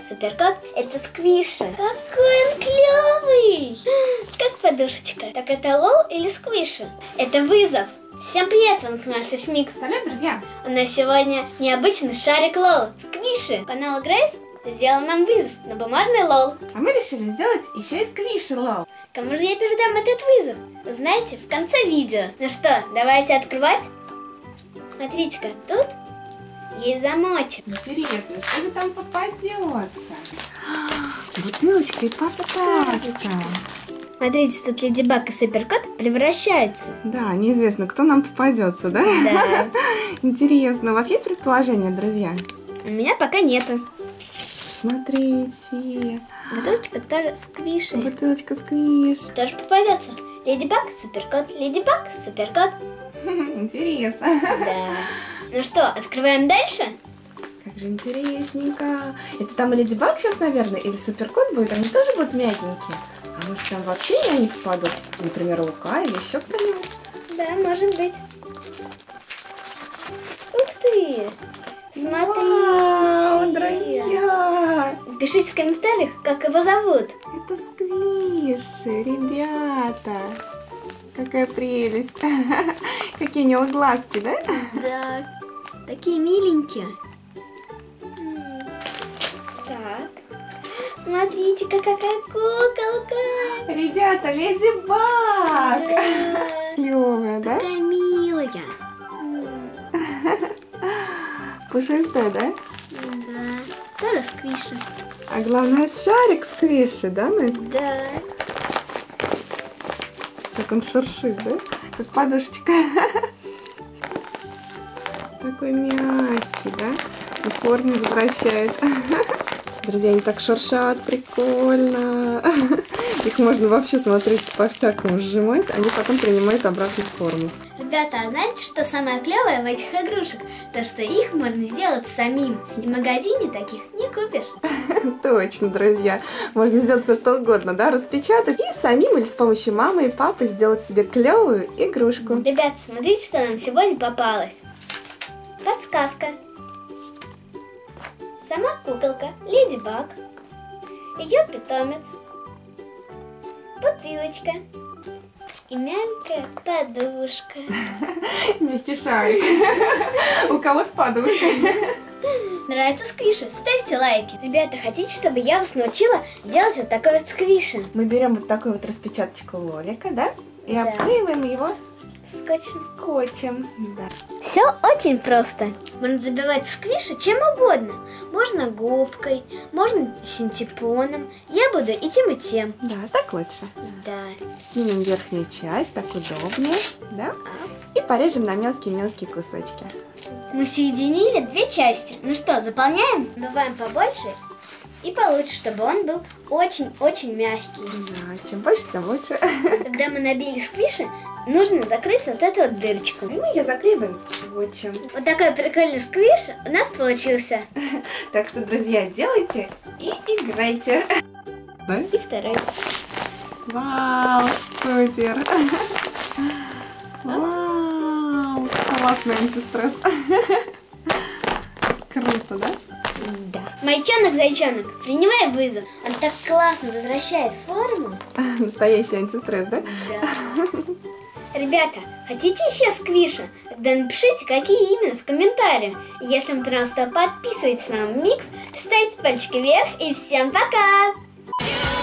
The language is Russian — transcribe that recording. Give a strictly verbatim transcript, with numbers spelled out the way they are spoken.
суперкот, это Сквиши. Какой он клевый! Как подушечка. Так это Лол или Сквиши? Это вызов. Всем привет, вы на Микс. Салют, друзья! У нас сегодня необычный шарик Лол. Сквиши. Канал Грейс сделал нам вызов на бумажный Лол. А мы решили сделать еще и Сквиши Лол. Кому же я передам этот вызов? Узнаете в конце видео. Ну что, давайте открывать. Смотрите-ка, тут есть замочек. Интересно, что же там попадется? Бутылочка и подсказка. Смотрите, тут Леди Баг и Суперкот превращаются. Да, неизвестно, кто нам попадется, да? Да. Интересно, у вас есть предположения, друзья? У меня пока нету. Смотрите. Бутылочка тоже Сквиши. Бутылочка Сквиш. Тоже попадется. Леди Баг, Суперкот, Леди Баг, Суперкот. Интересно. Да. Ну что, открываем дальше? Как же интересненько. Это там и Леди Баг сейчас, наверное, или Суперкот будет? Они тоже будут мягенькие. А может там вообще не они попадутся? Например, Лука или еще кто-нибудь? Да, может быть. Ух ты! Смотрите! Вау, друзья! Пишите в комментариях, как его зовут. Это Сквиши, ребята! Какая прелесть! Какие у него глазки, да? Да, такие миленькие. Так, смотрите-ка, какая куколка! Ребята, Леди Баг! Да. Клевая, да? Какая милая! Пушистая, да? Да, тоже Сквиши. А главное, шарик Сквиши, да, Настя? Да. Как он шуршит, да? Как подушечка. Такой мягкий, да? И форму возвращает. Друзья, они так шуршат, прикольно. Их можно вообще, смотрите, по-всякому сжимать, они потом принимают обратную форму. Ребята, а знаете, что самое клевое в этих игрушек? То, что их можно сделать самим. И в магазине таких не купишь. Точно, друзья. Можно сделать все что угодно, да? Распечатать и самим или с помощью мамы и папы сделать себе клевую игрушку. Ребята, смотрите, что нам сегодня попалось. Подсказка. Сама куколка Леди Баг. Ее питомец. Бутылочка. И мягкая подушка. Мягкий шарик. У кого-то подушка. Нравится Сквиши? Ставьте лайки. Ребята, хотите, чтобы я вас научила делать вот такой вот Сквиши? Мы берем вот такую вот распечаточку Лолика, да? И Да. обклеиваем его Скотчем. скотчем. Да. Все очень просто. Можно забивать Сквиши чем угодно. Можно губкой, можно синтепоном. Я буду и тем, и тем. Да, так лучше. Да. Снимем верхнюю часть, так удобнее, да? И порежем на мелкие-мелкие кусочки. Мы соединили две части. Ну что, заполняем? Набиваем побольше и получше, чтобы он был очень-очень мягкий. Да, чем больше, тем лучше. Когда мы набили Сквиши, нужно закрыть вот эту вот дырочку. И мы ее заклеиваем скотчем. Вот такой прикольный Сквиш у нас получился. Так что, друзья, делайте и играйте. Да? И второй. Вау, супер! Вау, классный антистресс. Круто, да? Да. Майчонок-зайчонок, принимай вызов. Он так классно возвращает форму. Настоящий антистресс, да? Да. Ребята, хотите еще Сквиша? Тогда напишите, какие именно в комментариях. И если вам понравилось, то подписывайтесь на Микс, ставьте пальчики вверх и всем пока!